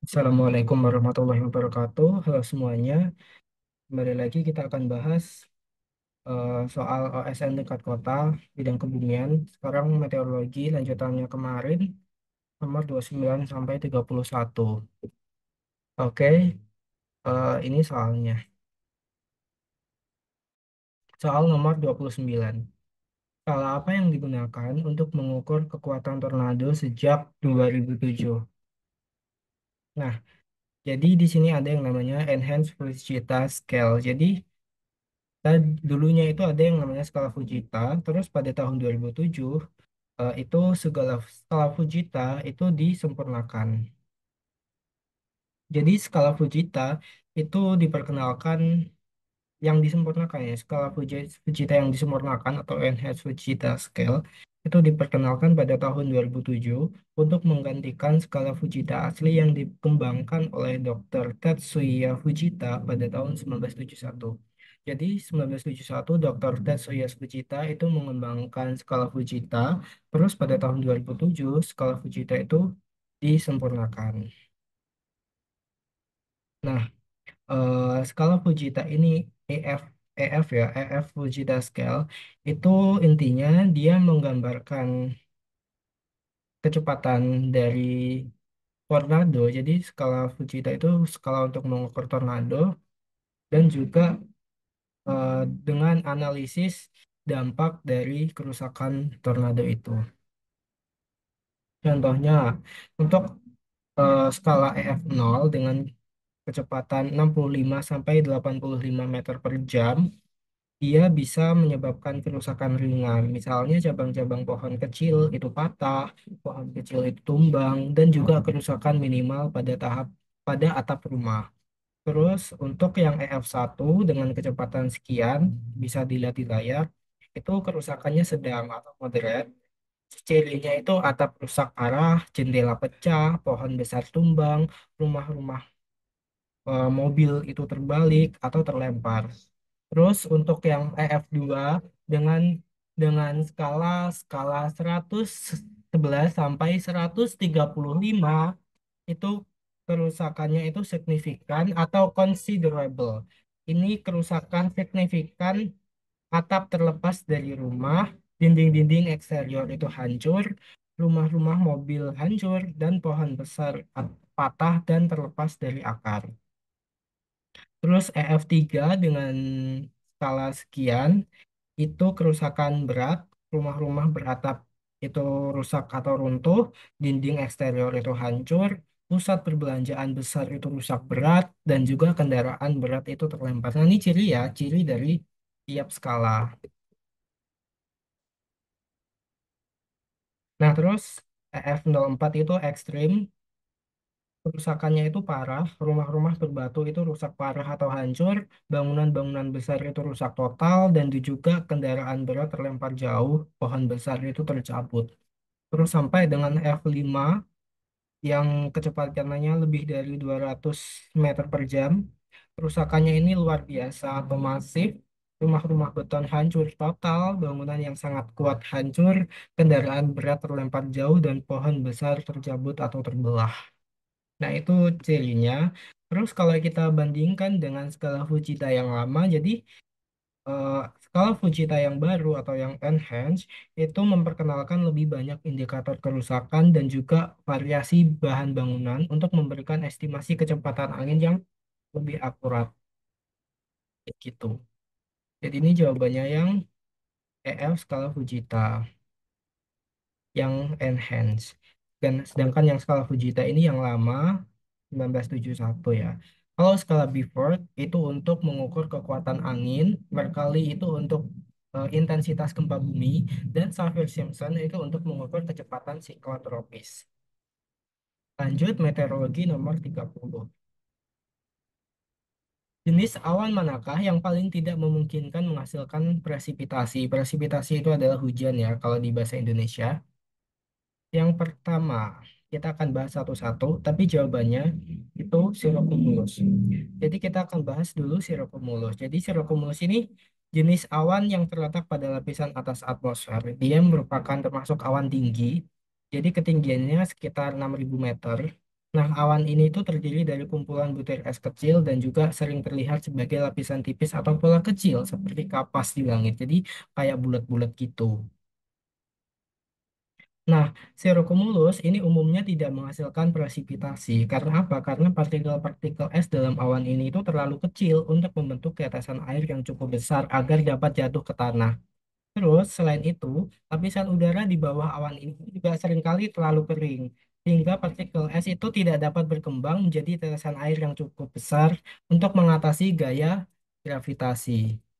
Assalamualaikum warahmatullahi wabarakatuh. Halo semuanya. Kembali lagi kita akan bahas soal OSN tingkat kota bidang kebumian. Sekarang meteorologi lanjutannya kemarin nomor 29 sampai 31. Oke, ini soalnya. Soal nomor 29. Skala apa yang digunakan untuk mengukur kekuatan tornado sejak 2007? Nah, jadi di sini ada yang namanya Enhanced Fujita Scale. Jadi dulunya itu ada yang namanya skala Fujita, terus pada tahun 2007 itu segala skala Fujita itu disempurnakan. Jadi skala Fujita itu diperkenalkan yang disempurnakan ya, skala Fujita yang disempurnakan atau Enhanced Fujita Scale itu diperkenalkan pada tahun 2007 untuk menggantikan skala Fujita asli yang dikembangkan oleh Dr. Tetsuya Fujita pada tahun 1971. Jadi 1971 Dr. Tetsuya Fujita itu mengembangkan skala Fujita, terus pada tahun 2007 skala Fujita itu disempurnakan. Nah, skala Fujita ini EF EF ya, EF Fujita Scale itu intinya dia menggambarkan kecepatan dari tornado. Jadi skala Fujita itu skala untuk mengukur tornado dan juga eh, dengan analisis dampak dari kerusakan tornado itu. Contohnya untuk skala EF0 dengan kecepatan 65 sampai 85 meter per jam dia bisa menyebabkan kerusakan ringan. Misalnya cabang-cabang pohon kecil itu patah, pohon kecil itu tumbang, dan juga kerusakan minimal pada atap rumah. Terus untuk yang EF1 dengan kecepatan sekian, bisa dilihat di layar, itu kerusakannya sedang atau moderate. Cirinya itu atap rusak parah, jendela pecah, pohon besar tumbang, rumah-rumah mobil itu terbalik atau terlempar. Terus untuk yang EF2 dengan skala skala 111 sampai 135 itu kerusakannya itu signifikan atau considerable. Ini kerusakan signifikan, atap terlepas dari rumah, dinding-dinding eksterior itu hancur, rumah-rumah mobil hancur, dan pohon besar patah dan terlepas dari akar. Terus EF3 dengan skala sekian itu kerusakan berat, rumah-rumah beratap itu rusak atau runtuh, dinding eksterior itu hancur, pusat perbelanjaan besar itu rusak berat, dan juga kendaraan berat itu terlempar. Nah, ini ciri ya, ciri dari tiap skala. Nah, terus EF04 itu ekstrim, kerusakannya itu parah, rumah-rumah berbatu itu rusak parah atau hancur, bangunan-bangunan besar itu rusak total, dan juga kendaraan berat terlempar jauh, pohon besar itu tercabut. Terus sampai dengan F5 yang kecepatannya lebih dari 200 meter per jam, kerusakannya ini luar biasa atau masif, rumah-rumah beton hancur total, bangunan yang sangat kuat hancur, kendaraan berat terlempar jauh, dan pohon besar tercabut atau terbelah. Nah, itu cirinya. Terus kalau kita bandingkan dengan skala Fujita yang lama, jadi eh, skala Fujita yang baru atau yang enhanced itu memperkenalkan lebih banyak indikator kerusakan dan juga variasi bahan bangunan untuk memberikan estimasi kecepatan angin yang lebih akurat gitu. Jadi ini jawabannya yang EF skala Fujita yang enhance. Dan sedangkan yang skala Fujita ini yang lama 1971 ya. Kalau skala Beaufort itu untuk mengukur kekuatan angin, Mercalli itu untuk intensitas gempa bumi, dan Saffir-Simpson itu untuk mengukur kecepatan siklon tropis. Lanjut meteorologi nomor 30. Jenis awan manakah yang paling tidak memungkinkan menghasilkan presipitasi? Presipitasi itu adalah hujan ya kalau di bahasa Indonesia. Yang pertama, kita akan bahas satu-satu, tapi jawabannya itu cirrocumulus. Jadi kita akan bahas dulu cirrocumulus. Jadi cirrocumulus ini jenis awan yang terletak pada lapisan atas atmosfer. Dia merupakan termasuk awan tinggi. Jadi ketinggiannya sekitar 6.000 meter. Nah, awan ini itu terdiri dari kumpulan butir es kecil dan juga sering terlihat sebagai lapisan tipis atau pola kecil seperti kapas di langit. Jadi kayak bulat-bulat gitu. Nah, cirrocumulus ini umumnya tidak menghasilkan presipitasi. Karena apa? Karena partikel-partikel es dalam awan ini itu terlalu kecil untuk membentuk tetesan air yang cukup besar agar dapat jatuh ke tanah. Terus, selain itu, lapisan udara di bawah awan ini juga seringkali terlalu kering, sehingga partikel es itu tidak dapat berkembang menjadi tetesan air yang cukup besar untuk mengatasi gaya gravitasi.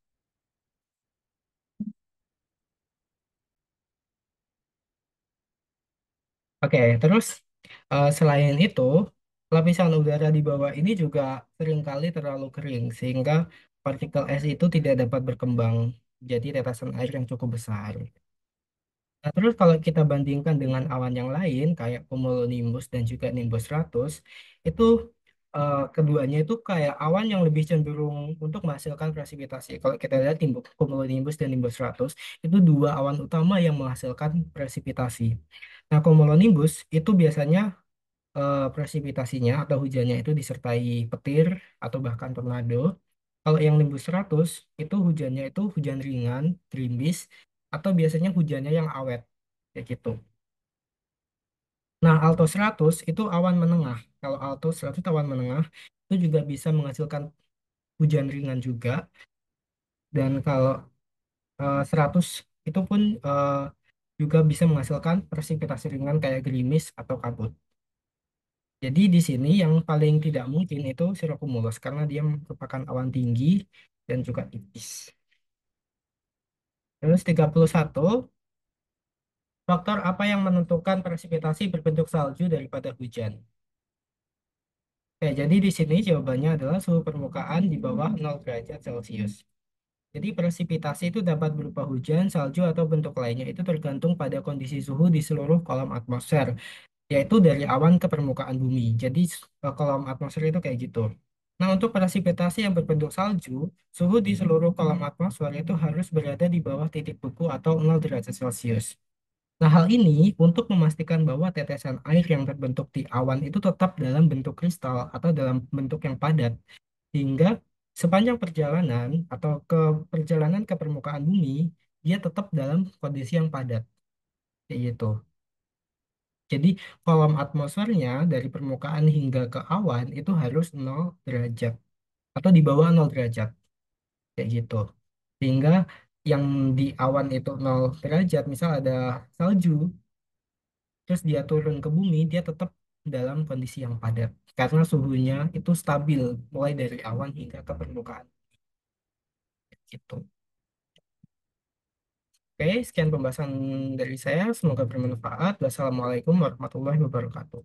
Oke, terus selain itu, lapisan udara di bawah ini juga seringkali terlalu kering, sehingga partikel es itu tidak dapat berkembang jadi tetesan air yang cukup besar. Nah, terus kalau kita bandingkan dengan awan yang lain, kayak cumulonimbus dan juga nimbus 100, itu keduanya itu kayak awan yang lebih cenderung untuk menghasilkan presipitasi. Kalau kita lihat cumulonimbus dan nimbus 100, itu dua awan utama yang menghasilkan presipitasi. Nah, cumulonimbus itu biasanya presipitasinya atau hujannya itu disertai petir atau bahkan tornado. Kalau yang nimbus 100 itu hujannya itu hujan ringan, gerimis, atau biasanya hujannya yang awet, kayak gitu. Nah, alto 100 itu awan menengah. Kalau alto 100 awan menengah, itu juga bisa menghasilkan hujan ringan juga. Dan kalau 100 itu pun juga bisa menghasilkan presipitasi ringan kayak gerimis atau kabut. Jadi di sini yang paling tidak mungkin itu cirrocumulus karena dia merupakan awan tinggi dan juga tipis. Terus 31, faktor apa yang menentukan presipitasi berbentuk salju daripada hujan? Oke, jadi di sini jawabannya adalah suhu permukaan di bawah 0 derajat Celcius. Jadi presipitasi itu dapat berupa hujan, salju, atau bentuk lainnya. Itu tergantung pada kondisi suhu di seluruh kolom atmosfer, yaitu dari awan ke permukaan bumi. Jadi kolom atmosfer itu kayak gitu. Nah, untuk presipitasi yang berbentuk salju, suhu di seluruh kolom atmosfer itu harus berada di bawah titik beku atau 0 derajat Celcius. Nah, hal ini untuk memastikan bahwa tetesan air yang terbentuk di awan itu tetap dalam bentuk kristal atau dalam bentuk yang padat, sehingga sepanjang perjalanan atau ke perjalanan ke permukaan bumi, dia tetap dalam kondisi yang padat, kayak gitu. Jadi, kolom atmosfernya dari permukaan hingga ke awan itu harus 0 derajat atau di bawah 0 derajat, kayak gitu. Sehingga yang di awan itu 0 derajat, misal ada salju, terus dia turun ke bumi, dia tetap dalam kondisi yang padat. Karena suhunya itu stabil, mulai dari awan hingga ke permukaan. Gitu. Oke, sekian pembahasan dari saya. Semoga bermanfaat. Wassalamualaikum warahmatullahi wabarakatuh.